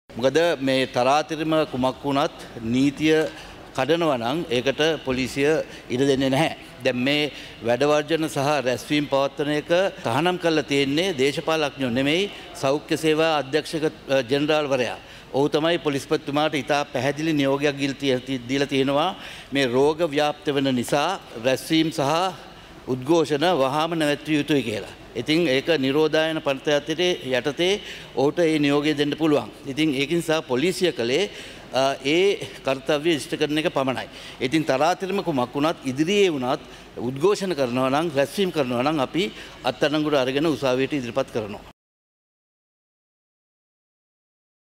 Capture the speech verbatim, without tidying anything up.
මොකද මේ තරාතිරම කුමක් වුණත් නීතිය කඩනවා නම් ඒකට පොලිසිය ඉඩ දෙන්නේ නැහැ. දැන් මේ වැඩ වර්ජන සහ රැස්වීම් පවත්වන එක තහනම් කරලා තියෙන්නේ දේශපාලඥයෝ නෙමෙයි සෞඛ්‍ය සේවා අධ්‍යක්ෂක ජෙනරාල්වරයා. ඔහු තමයි පොලිස්පතිතුමාට ඉතා පැහැදිලි නියෝගයක් දීලා තියෙනවා මේ රෝග ව්‍යාප්ත වෙන නිසා රැස්වීම් සහ උද්ඝෝෂණ වහාම නැවැත්විය යුතුයි කියලා. ඉතින් ඒක නිරෝධායන පනතයතේ යටතේ ඔහුට ඒ නියෝගය දෙන්න පුළුවන්. ඉතින් ඒකින් නිසා පොලිසිය කලේ ඒ කර්තව්‍ය ඉෂ්ට කරන එක පමණයි. ඉතින් තරාතිරම කුමක් වුණත් ඉදිරියේ වුණත් උද්ඝෝෂණ කරනවා නම් රැස්වීම් කරනවා නම් අපි අත්අඩංගුවට අරගෙන උසාවියට ඉදිරිපත් කරනවා.